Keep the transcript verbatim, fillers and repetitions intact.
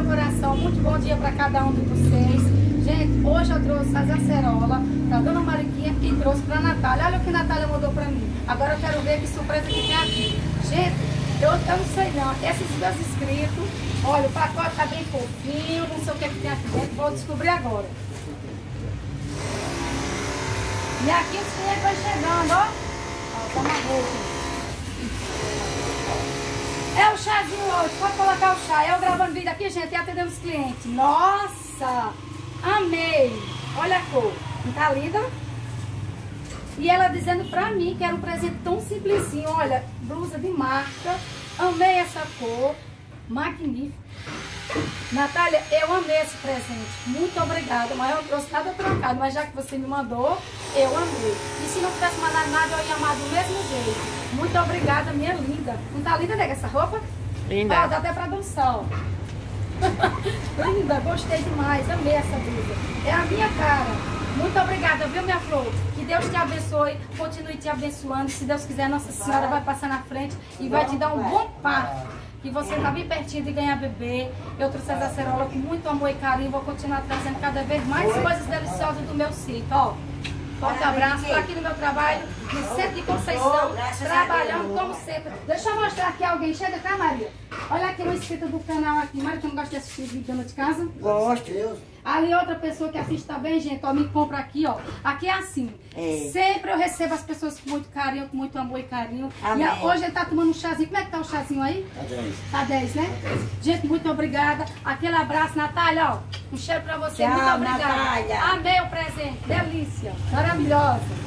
coração. Muito bom dia para cada um de vocês. Gente, hoje eu trouxe as acerolas da Dona Mariquinha e trouxe para a Natália. Olha o que a Natália mandou para mim. Agora eu quero ver que surpresa que tem aqui. Gente, eu, eu não sei não. Esses meus inscritos, olha, o pacote tá bem fofinho, não sei o que, que tem aqui dentro. Vou descobrir agora. E aqui os clientes vão chegando, ó. Ó, tá na roupa. É o chazinho hoje, pode colocar o chá. Eu gravando vídeo aqui, gente, e atendendo os clientes. Nossa, amei. Olha a cor, não tá linda? E ela dizendo pra mim que era um presente tão simplesinho. Olha, blusa de marca. Amei essa cor, magnífica. Natália, eu amei esse presente. Muito obrigada, mas eu trouxe nada trocado. Mas já que você me mandou, eu amei. E se não tivesse mandado nada, eu ia amar do mesmo jeito. Muito obrigada, minha linda. Não tá linda, nega, essa roupa? Linda. Ó, dá até pra dançar, ó. Linda, gostei demais. Amei essa blusa. É a minha cara. Muito obrigada, viu, minha flor? Que Deus te abençoe, continue te abençoando. Se Deus quiser, Nossa Senhora vai passar na frente e vai te dar um bom parto. Que você tá bem pertinho de ganhar bebê. Eu trouxe essa acerola com muito amor e carinho. Vou continuar trazendo cada vez mais coisas deliciosas do meu sítio, ó. Forte abraço, estou aqui no meu trabalho, no centro de Conceição, trabalhando como sempre. Deixa eu mostrar aqui alguém. Chega cá, Maria. Olha aqui uma inscrita do canal aqui. Maria, tu não gosta de assistir vídeo dona de casa? Gosto. Ali outra pessoa que assiste também, gente, ó, me compra aqui, ó. Aqui é assim. É. Sempre eu recebo as pessoas com muito carinho, com muito amor e carinho. Amém. E hoje ele tá tomando um chazinho. Como é que tá o chazinho aí? Tá dez. Tá dez, né? Tá dez. Gente, muito obrigada. Aquele abraço, Natália, ó. Um cheiro pra você. Tchau, muito obrigada. Natália. Amei o presente. Delícia. Maravilhosa.